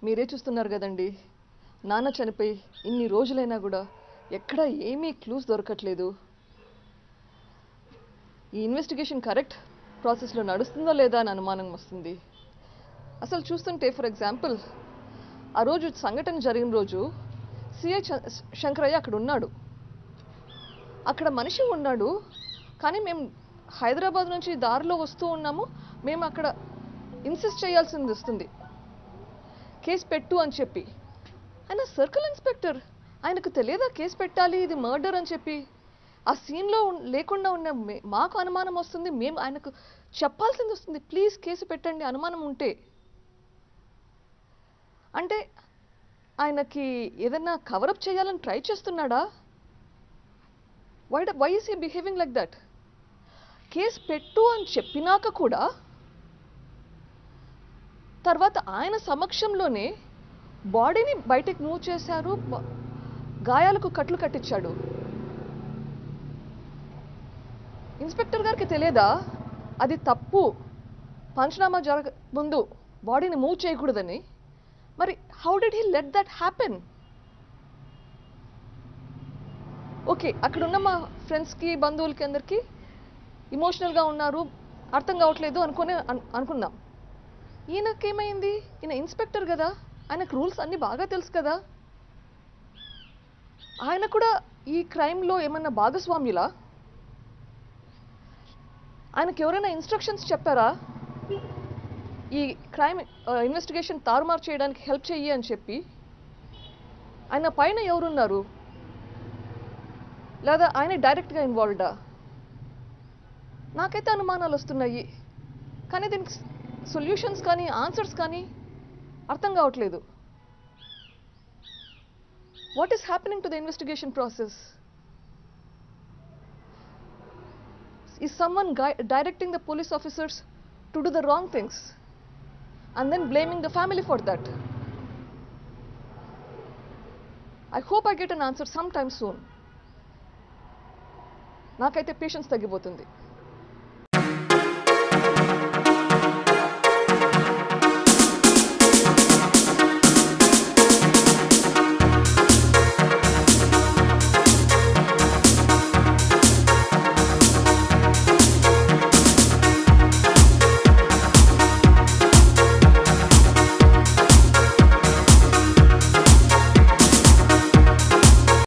మీరే చూస్తున్నారు కదండి, నాన్న చనిపోయి ఇన్ని రోజులైనా కూడా ఎక్కడ ఏమీ క్లూస్ దొరకట్లేదు. ఈ ఇన్వెస్టిగేషన్ కరెక్ట్ ప్రాసెస్లో నడుస్తుందో లేదా అని అనుమానం వస్తుంది. అసలు చూస్తుంటే ఫర్ ఎగ్జాంపుల్ ఆ రోజు సంఘటన జరిగిన రోజు సిఐ శంకరయ్య అక్కడ ఉన్నాడు, అక్కడ మనిషి ఉన్నాడు. కానీ మేము హైదరాబాద్ నుంచి దారిలో వస్తూ ఉన్నాము, మేము అక్కడ ఇన్సిస్ట్ చేయాల్సింది వస్తుంది కేసు పెట్టు అని చెప్పి. ఆయన సర్కిల్ ఇన్స్పెక్టర్, ఆయనకు తెలియదా కేసు పెట్టాలి, ఇది మర్డర్ అని చెప్పి? ఆ సీన్లో లేకుండా ఉన్న మాకు అనుమానం వస్తుంది, మేము ఆయనకు చెప్పాల్సింది వస్తుంది, ప్లీజ్ కేసు పెట్టండి అనుమానం ఉంటే. అంటే ఆయనకి ఏదైనా కవరప్ చేయాలని ట్రై చేస్తున్నాడా? Why is he behaving like that? Case పెట్టు అని చెప్పినాక కూడా తర్వాత ఆయన సమక్షంలోనే బాడీని బయటకు మూవ్ చేశారు, గాయాలకు కట్లు కట్టించాడు. ఇన్స్పెక్టర్ గారికి తెలియదా అది తప్పు, పంచనామా జరగ ముందు బాడీని మూవ్ చేయకూడదని? మరి how did he let that happen? Okay, అక్కడున్న మా ఫ్రెండ్స్కి బంధువులకి అందరికీ ఇమోషనల్గా ఉన్నారు, అర్థం కావట్లేదు అనుకున్నాం. ఈయనకేమైంది? ఈయన ఇన్స్పెక్టర్ కదా, ఆయనకు రూల్స్ అన్నీ బాగా తెలుసు కదా. ఆయన కూడా ఈ క్రైమ్లో ఏమన్నా భాగస్వామ్యులా? ఆయనకు ఎవరైనా ఇన్స్ట్రక్షన్స్ చెప్పారా ఈ క్రైమ్ ఇన్వెస్టిగేషన్ తారుమారు చేయడానికి హెల్ప్ చెయ్యి అని చెప్పి? ఆయన పైన ఎవరున్నారు? లేదా ఆయన డైరెక్ట్గా ఇన్వాల్వ్డా? నాకైతే అనుమానాలు వస్తున్నాయి, కానీ దీనికి సొల్యూషన్స్ కానీ ఆన్సర్స్ కానీ అర్థం కావట్లేదు. What is happening to the investigation process? Is someone directing the police officers to do the wrong things and then blaming the family for that? I hope I get an answer sometime soon. నాకైతే patience తగ్గిపోతుంది.